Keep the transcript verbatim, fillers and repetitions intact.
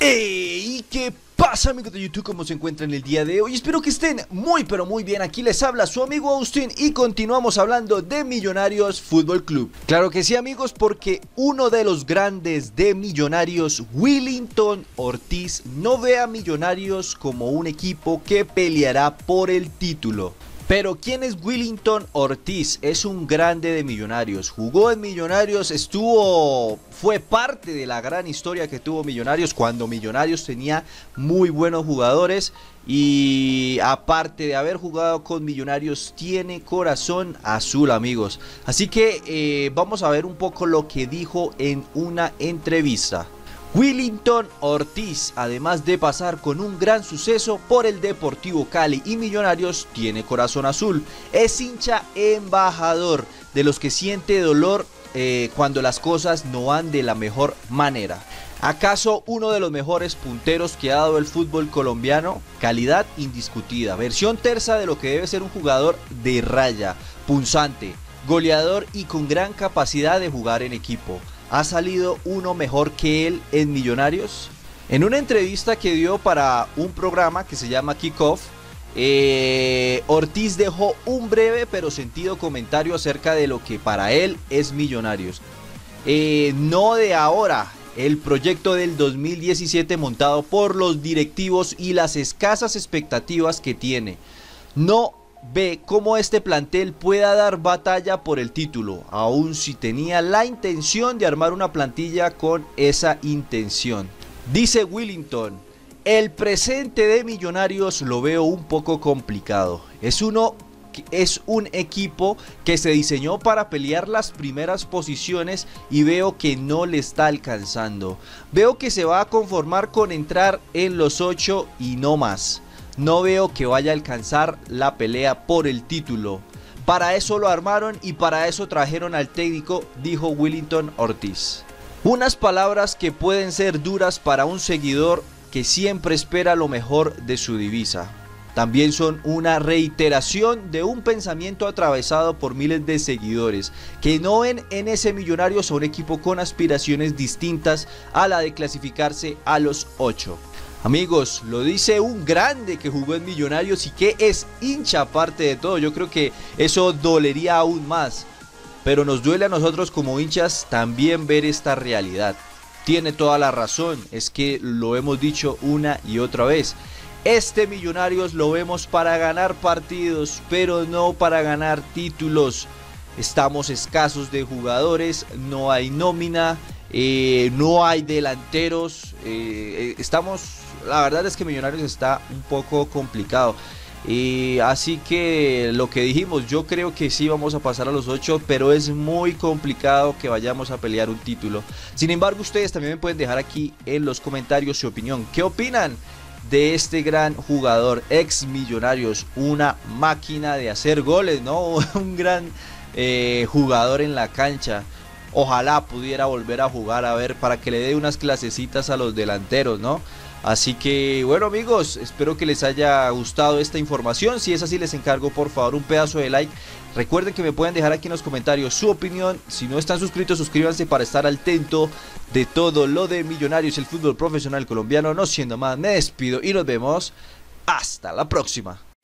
Hey, ¿qué pasa, amigos de YouTube? ¿Cómo se encuentran el día de hoy? Espero que estén muy pero muy bien. Aquí les habla su amigo Austin y continuamos hablando de Millonarios Fútbol Club. Claro que sí, amigos, porque uno de los grandes de Millonarios, Willington Ortiz, no ve a Millonarios como un equipo que peleará por el título. Pero ¿quién es Willington Ortiz? Es un grande de Millonarios, jugó en Millonarios, estuvo, fue parte de la gran historia que tuvo Millonarios cuando Millonarios tenía muy buenos jugadores. Y aparte de haber jugado con Millonarios, tiene corazón azul, amigos. Así que eh, vamos a ver un poco lo que dijo en una entrevista. Willington Ortiz, además de pasar con un gran suceso por el Deportivo Cali y Millonarios, tiene corazón azul. Es hincha embajador, de los que siente dolor eh, cuando las cosas no van de la mejor manera. ¿Acaso uno de los mejores punteros que ha dado el fútbol colombiano? Calidad indiscutida, versión tersa de lo que debe ser un jugador de raya, punzante, goleador y con gran capacidad de jugar en equipo. ¿Ha salido uno mejor que él en Millonarios? En una entrevista que dio para un programa que se llama Kickoff, eh, Ortiz dejó un breve pero sentido comentario acerca de lo que para él es Millonarios. Eh, no de ahora, el proyecto del dos mil diecisiete montado por los directivos y las escasas expectativas que tiene. No ve cómo este plantel pueda dar batalla por el título, aun si tenía la intención de armar una plantilla con esa intención. Dice Willington: el presente de Millonarios lo veo un poco complicado. Es uno es un equipo que se diseñó para pelear las primeras posiciones y veo que no le está alcanzando. Veo que se va a conformar con entrar en los ocho y no más. No veo que vaya a alcanzar la pelea por el título. Para eso lo armaron y para eso trajeron al técnico, dijo Willington Ortiz. Unas palabras que pueden ser duras para un seguidor que siempre espera lo mejor de su divisa. También son una reiteración de un pensamiento atravesado por miles de seguidores que no ven en ese Millonarios a un equipo con aspiraciones distintas a la de clasificarse a los ocho. Amigos, lo dice un grande que jugó en Millonarios y que es hincha aparte de todo. Yo creo que eso dolería aún más. Pero nos duele a nosotros como hinchas también ver esta realidad. Tiene toda la razón, es que lo hemos dicho una y otra vez. Este Millonarios lo vemos para ganar partidos, pero no para ganar títulos. Estamos escasos de jugadores, no hay nómina, eh, no hay delanteros. Eh, estamos... La verdad es que Millonarios está un poco complicado. Y así que lo que dijimos, yo creo que sí vamos a pasar a los ocho, pero es muy complicado que vayamos a pelear un título. Sin embargo, ustedes también me pueden dejar aquí en los comentarios su opinión. ¿Qué opinan de este gran jugador, ex Millonarios? Una máquina de hacer goles, ¿no? Un gran eh, jugador en la cancha. Ojalá pudiera volver a jugar, a ver, para que le dé unas clasecitas a los delanteros, ¿no? Así que bueno, amigos, espero que les haya gustado esta información. Si es así, les encargo por favor un pedazo de like. Recuerden que me pueden dejar aquí en los comentarios su opinión. Si no están suscritos, suscríbanse para estar al tanto de todo lo de Millonarios, el fútbol profesional colombiano. No siendo más, me despido y nos vemos hasta la próxima.